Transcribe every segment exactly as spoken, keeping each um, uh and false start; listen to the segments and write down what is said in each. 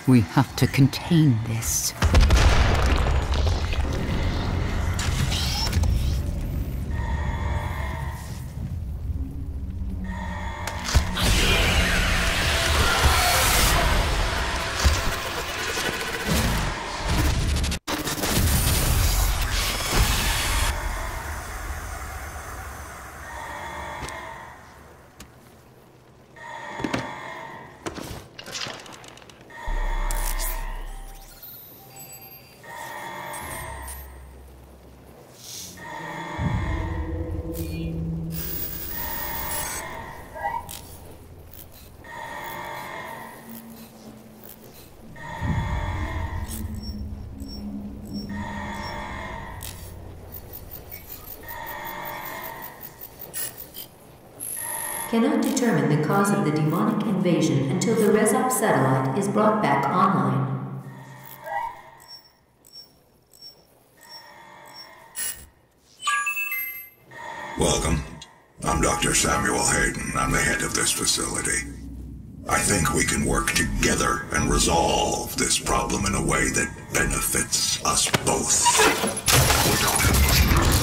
We have to contain this. Cannot determine the cause of the demonic invasion until the Rezop satellite is brought back online. Welcome. I'm Doctor Samuel Hayden. I'm the head of this facility. I think we can work together and resolve this problem in a way that benefits us both. We don't have much time.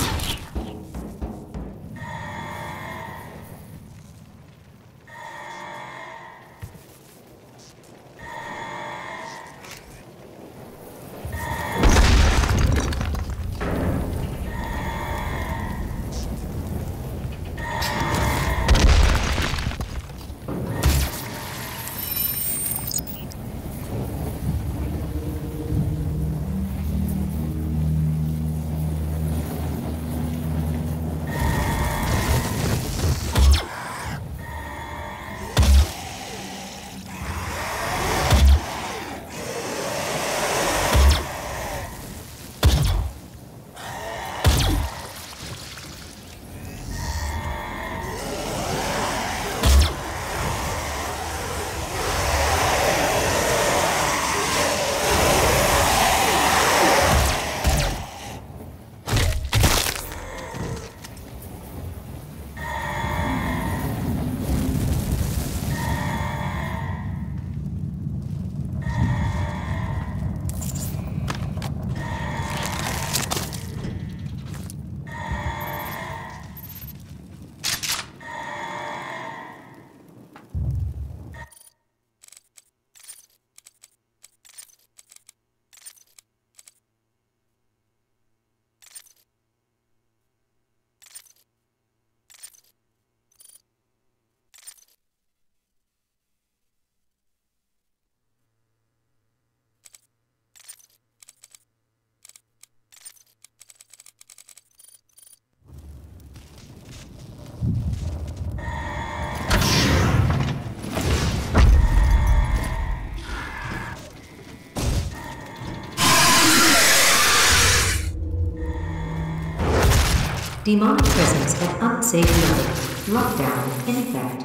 Demonic presence at unsafe level. Lockdown in effect.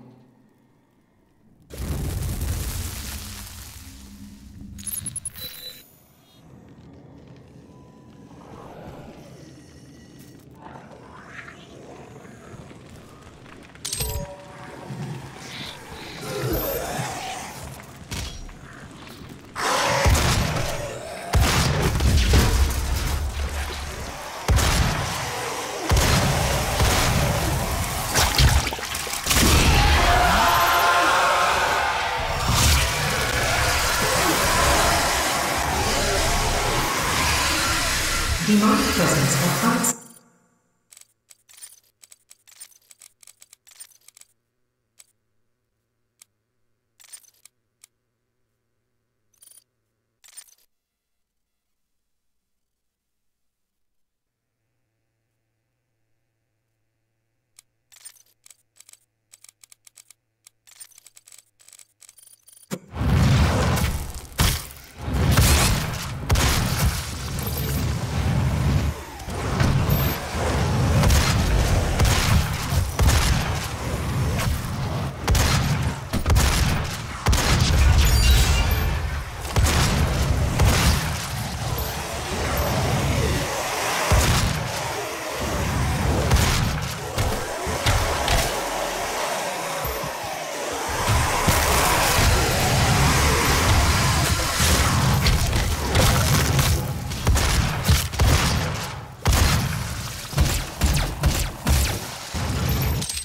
Demonic presence at unsafe.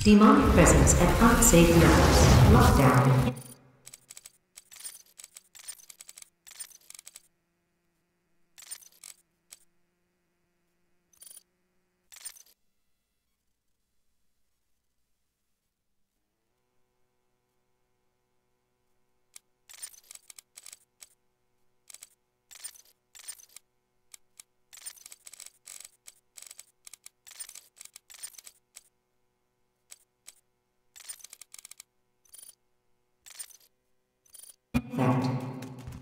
Demonic presence at unsafe levels. Lockdown. Fact.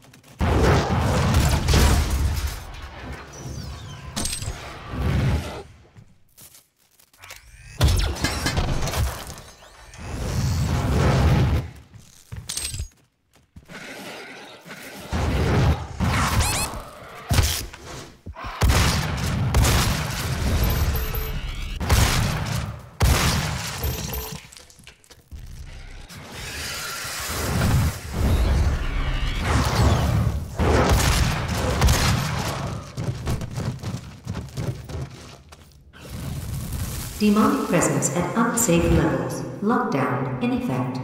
Demonic presence at unsafe levels. Lockdown in effect.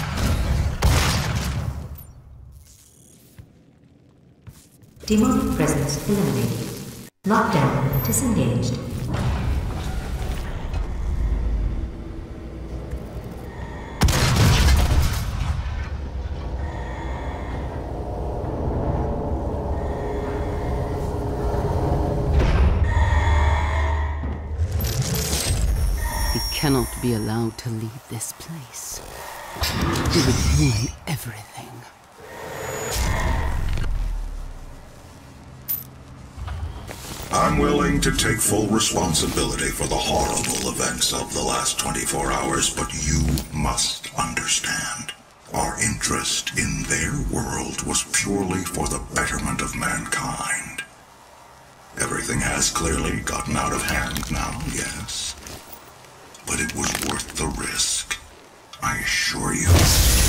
Demonic presence eliminated. Lockdown disengaged. Cannot be allowed to leave this place. He would ruin everything. I'm willing to take full responsibility for the horrible events of the last twenty-four hours, but you must understand. Our interest in their world was purely for the betterment of mankind. Everything has clearly gotten out of hand now, yes. But it was worth the risk, I assure you.